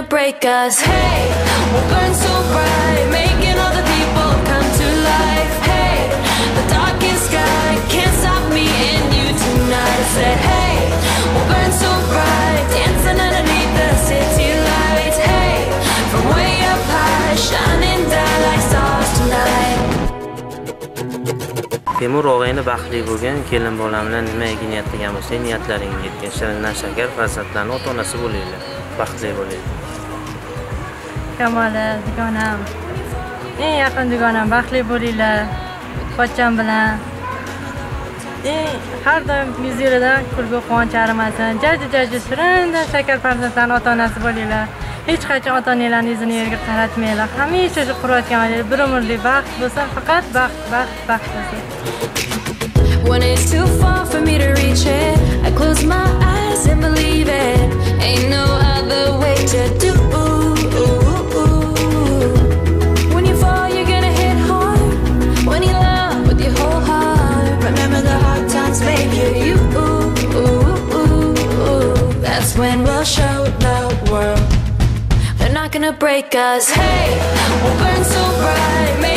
break us. Hey, we'll burn so bright, making all the people come to life. Hey, the darkest sky can't stop me and you tonight. I said, hey, we'll burn so bright, dancing underneath the city lights. Hey, from way up high, shining down like stars tonight. Temur og'ayni baxtli bo'lgan, kelin bolam bilan nimaga niyat qilgan bo'lsa, niyatlaringga yetgan shirindan shakar farzandlarning ota-onasi bo'linglar. Baxtli bo'linglar. Kamoli, dugonam, eng yaqin dugonam, baxtli bo'linglar. Pochcham bilan har doim yuzingizdan kulgu quvonch arimasin. Jaji shirindan shakar farzandlarning ota-onasi bo'linglar. Hech qachon ota-onalarning yuzini yerga qaratmanglar. Hamisha shu qurayotgan bir umrli baxt bo'lsa, faqat baxt bo'lsin. When it's too far for me to reach it, I close my eyes and believe it. Ain't no other way to do. When you fall, you're gonna hit hard. When you love with your whole heart, remember the hard times made you. That's when we'll show the world they're not gonna break us. Hey, we'll burn so bright.